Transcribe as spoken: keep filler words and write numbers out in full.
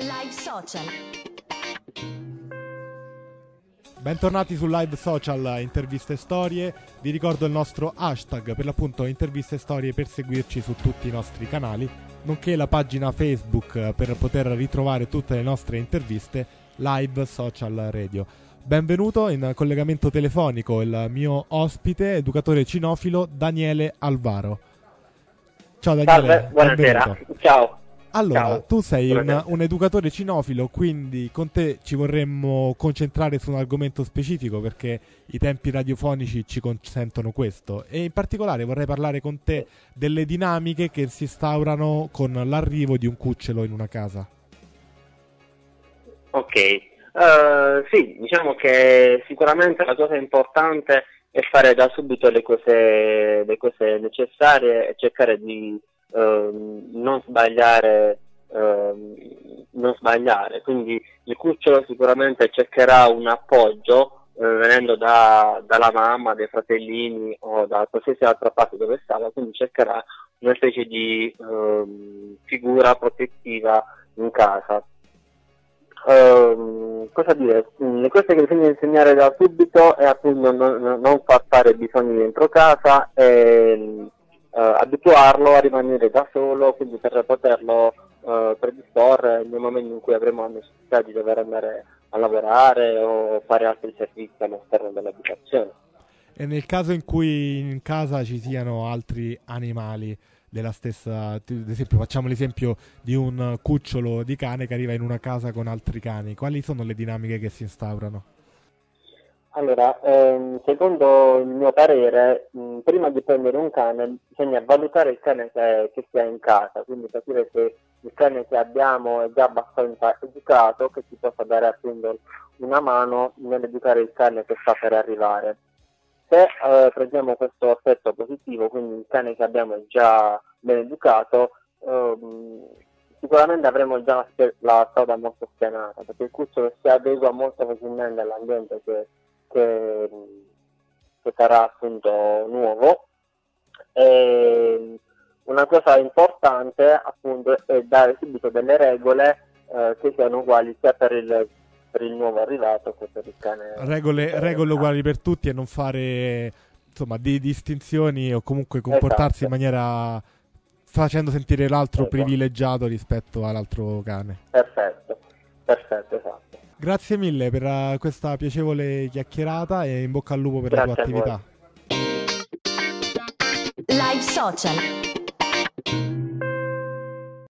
Live Social. Bentornati su Live Social, interviste storie. Vi ricordo il nostro hashtag, per l'appunto interviste storie, per seguirci su tutti i nostri canali, nonché la pagina Facebook per poter ritrovare tutte le nostre interviste, Live Social Radio. Benvenuto in collegamento telefonico il mio ospite, educatore cinofilo Daniele Alvaro. Ciao Daniele. Salve, buonasera. Benvenuto. Ciao. Allora, Ciao. tu sei un, un educatore cinofilo, quindi con te ci vorremmo concentrare su un argomento specifico perché i tempi radiofonici ci consentono questo, e in particolare vorrei parlare con te delle dinamiche che si instaurano con l'arrivo di un cucciolo in una casa. Ok, uh, sì, diciamo che sicuramente la cosa importante è fare da subito le cose, le cose necessarie e cercare di uh, non sbagliare, uh, non sbagliare. Quindi il cucciolo sicuramente cercherà un appoggio uh, venendo da, dalla mamma, dai fratellini o da qualsiasi altra parte dove stava, quindi cercherà una specie di uh, figura protettiva in casa. Uh, cosa dire? Le cose che bisogna insegnare da subito è appunto non, non far fare bisogni dentro casa e uh, abituarlo a rimanere da solo, quindi per poterlo uh, predisporre nel momento in cui avremo la necessità di dover andare a lavorare o fare altri servizi all'esterno dell'abitazione. E nel caso in cui in casa ci siano altri animali della stessa, ad esempio facciamo l'esempio di un cucciolo di cane che arriva in una casa con altri cani, quali sono le dinamiche che si instaurano? Allora, ehm, secondo il mio parere, mh, prima di prendere un cane bisogna valutare il cane che, che si ha in casa, quindi capire se il cane che abbiamo è già abbastanza educato, che ci possa dare appunto una mano nell'educare il cane che sta per arrivare. Se eh, prendiamo questo aspetto positivo, quindi il cane che abbiamo è già ben educato, ehm, sicuramente avremo già la, la strada molto spianata, perché il cucciolo si adegua molto facilmente all'ambiente che, che, che sarà appunto nuovo. E una cosa importante appunto è dare subito delle regole eh, che siano uguali sia per il per il nuovo arrivato che per il cane. Regole, regole uguali per tutti e non fare insomma di distinzioni o comunque comportarsi Esatto. in maniera facendo sentire l'altro Ecco. privilegiato rispetto all'altro cane. Perfetto, perfetto, esatto. Grazie mille per uh, questa piacevole chiacchierata e in bocca al lupo per Grazie la tua attività. Live Social.